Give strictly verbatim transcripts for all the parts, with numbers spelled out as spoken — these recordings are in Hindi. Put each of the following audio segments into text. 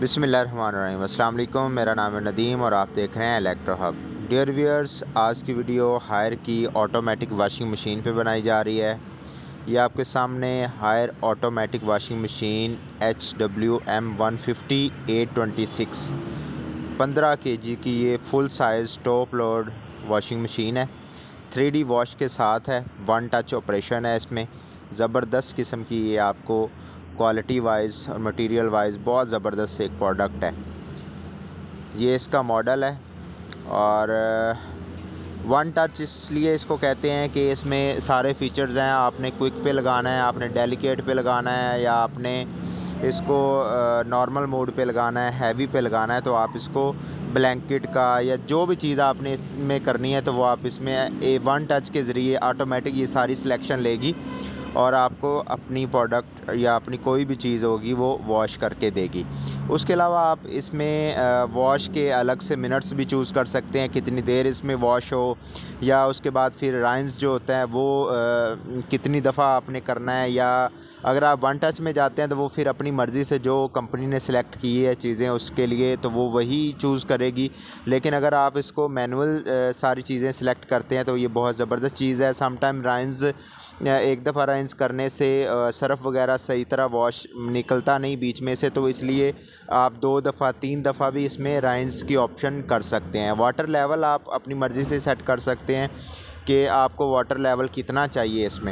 बिस्मिल्लाहिर्रहमानिर्रहीम। अस्सलाम वालेकुम। मेरा नाम है नदीम और आप देख रहे हैं इलेक्ट्रो हब। डियर व्यूअर्स, आज की वीडियो हायर की ऑटोमेटिक वॉशिंग मशीन पे बनाई जा रही है। ये आपके सामने Haier automatic washing machine H W M one fifty eight twenty six पंद्रह के जी की ये full size top load washing machine है। थ्री डी वॉश के साथ है, वन टच ऑपरेशन है। इसमें ज़बरदस्त किस्म की ये आपको क्वालिटी वाइज और मटेरियल वाइज बहुत ज़बरदस्त एक प्रोडक्ट है। ये इसका मॉडल है और वन टच इसलिए इसको कहते हैं कि इसमें सारे फीचर्स हैं। आपने क्विक पे लगाना है, आपने डेलिकेट पे लगाना है, या आपने इसको नॉर्मल मोड पे लगाना है, हैवी पे लगाना है, तो आप इसको ब्लैंकेट का या जो भी चीज़ आपने इसमें करनी है तो वो आप इसमें ए वन टच के ज़रिए ऑटोमेटिक ये सारी सिलेक्शन लेगी और आपको अपनी प्रोडक्ट या अपनी कोई भी चीज़ होगी वो वॉश करके देगी। उसके अलावा आप इसमें वॉश के अलग से मिनट्स भी चूज़ कर सकते हैं, कितनी देर इसमें वॉश हो, या उसके बाद फिर राइंस जो होता है वो आ, कितनी दफ़ा आपने करना है। या अगर आप वन टच में जाते हैं तो वो फिर अपनी मर्ज़ी से जो कंपनी ने सिलेक्ट की है चीज़ें उसके लिए तो वो वही चूज़ करेगी। लेकिन अगर आप इसको मैनुअल सारी चीज़ें सिलेक्ट करते हैं तो ये बहुत ज़बरदस्त चीज़ है। समटाइम राइंस एक दफ़ा राइंस करने से सरफ़ वगैरह सही तरह वॉश निकलता नहीं बीच में से, तो इसलिए आप दो दफ़ा तीन दफ़ा भी इसमें राइंस की ऑप्शन कर सकते हैं। वाटर लेवल आप अपनी मर्ज़ी से सेट कर सकते हैं कि आपको वाटर लेवल कितना चाहिए इसमें।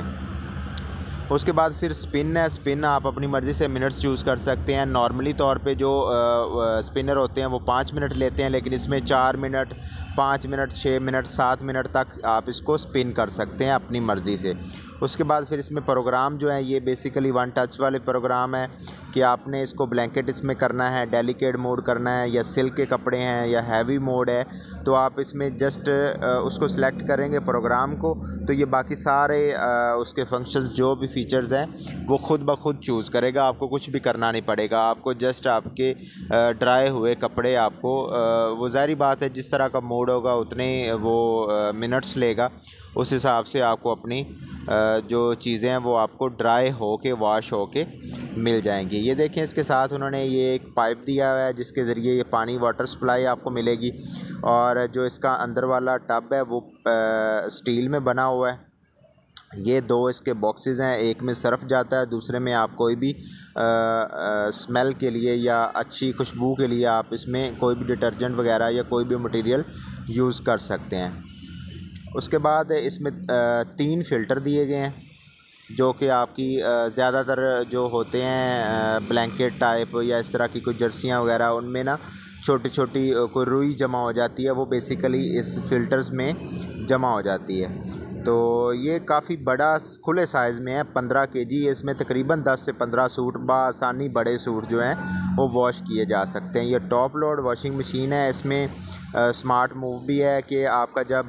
उसके बाद फिर स्पिन है, स्पिन आप अपनी मर्ज़ी से मिनट्स चूज़ कर सकते हैं। नॉर्मली तौर पे जो स्पिनर होते हैं वो पाँच मिनट लेते हैं, लेकिन इसमें चार मिनट पाँच मिनट छः मिनट सात मिनट तक आप इसको स्पिन कर सकते हैं अपनी मर्ज़ी से। उसके बाद फिर इसमें प्रोग्राम जो है ये बेसिकली वन टच वाले प्रोग्राम है कि आपने इसको ब्लैंकेट इसमें करना है, डेलिकेट मोड करना है, या सिल्क के कपड़े हैं, या हैवी मोड है, तो आप इसमें जस्ट उसको सिलेक्ट करेंगे प्रोग्राम को, तो ये बाकी सारे उसके फंक्शंस जो भी फीचर्स हैं वो खुद ब खुद चूज़ करेगा। आपको कुछ भी करना नहीं पड़ेगा। आपको जस्ट आपके ड्राई हुए कपड़े आपको वो ज़ाहिर बात है जिस तरह का मोड होगा उतने वो मिनट्स लेगा, उस हिसाब से आपको अपनी जो चीज़ें हैं वो आपको ड्राई हो के वॉश हो के मिल जाएंगी। ये देखें, इसके साथ उन्होंने ये एक पाइप दिया हुआ है जिसके ज़रिए ये पानी वाटर सप्लाई आपको मिलेगी, और जो इसका अंदर वाला टब है वो स्टील में बना हुआ है। ये दो इसके बॉक्सेस हैं, एक में सर्फ़ जाता है, दूसरे में आप कोई भी आ, आ, स्मेल के लिए या अच्छी खुशबू के लिए आप इसमें कोई भी डिटर्जेंट वगैरह या कोई भी मटेरियल यूज़ कर सकते हैं। उसके बाद इसमें तीन फ़िल्टर दिए गए हैं जो कि आपकी ज़्यादातर जो होते हैं ब्लैंकेट टाइप या इस तरह की कोई जर्सियाँ वगैरह उनमें ना छोटी छोटी कोई रुई जमा हो जाती है, वो बेसिकली इस फ़िल्टर्स में जमा हो जाती है। तो ये काफ़ी बड़ा खुले साइज़ में है, पंद्रह के जी। इसमें तकरीबन दस से पंद्रह सूट बासानी बड़े सूट जो हैं वो वॉश किए जा सकते हैं। ये टॉप लोड वॉशिंग मशीन है। इसमें स्मार्ट मूव भी है कि आपका जब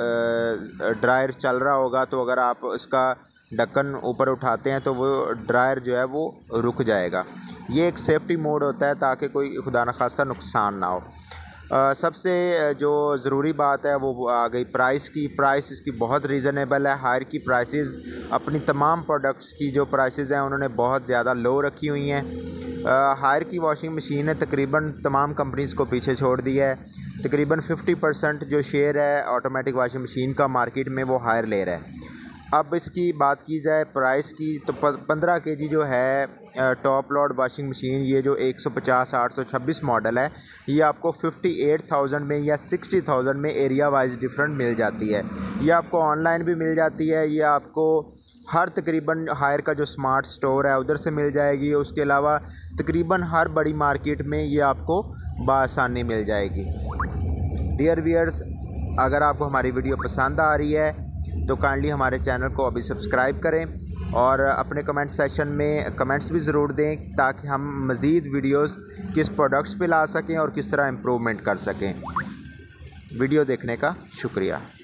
ड्रायर चल रहा होगा तो अगर आप इसका ढक्कन ऊपर उठाते हैं तो वो ड्रायर जो है वो रुक जाएगा। ये एक सेफ्टी मोड होता है ताकि कोई खुदा न खास्ता नुकसान ना हो। Uh, सबसे जो ज़रूरी बात है वो आ गई प्राइस की। प्राइस इसकी बहुत रीज़नेबल है। हायर की प्राइसेस अपनी तमाम प्रोडक्ट्स की जो प्राइसेस हैं उन्होंने बहुत ज़्यादा लो रखी हुई हैं। uh, हायर की वॉशिंग मशीन ने तकरीबन तमाम कंपनीज़ को पीछे छोड़ दिया है। तकरीबन फिफ्टी परसेंट जो शेयर है ऑटोमेटिक वॉशिंग मशीन का मार्केट में वो हायर ले रहा है। अब इसकी बात की जाए प्राइस की तो पंद्रह के जी जो है टॉप लोड वॉशिंग मशीन, ये जो एक सौ पचास आठ सौ छब्बीस मॉडल है, ये आपको फिफ्टी एट थाउजेंड में या सिक्सटी थाउजेंड में एरिया वाइज डिफरेंट मिल जाती है। ये आपको ऑनलाइन भी मिल जाती है, ये आपको हर तकरीबन हायर का जो स्मार्ट स्टोर है उधर से मिल जाएगी। उसके अलावा तकरीबन हर बड़ी मार्केट में ये आपको बआसानी मिल जाएगी। डियर व्यूअर्स, अगर आपको हमारी वीडियो पसंद आ रही है तो काइंडली हमारे चैनल को अभी सब्सक्राइब करें और अपने कमेंट सेक्शन में कमेंट्स भी ज़रूर दें ताकि हम मज़ीद वीडियोस किस प्रोडक्ट्स पे ला सकें और किस तरह इम्प्रूवमेंट कर सकें। वीडियो देखने का शुक्रिया।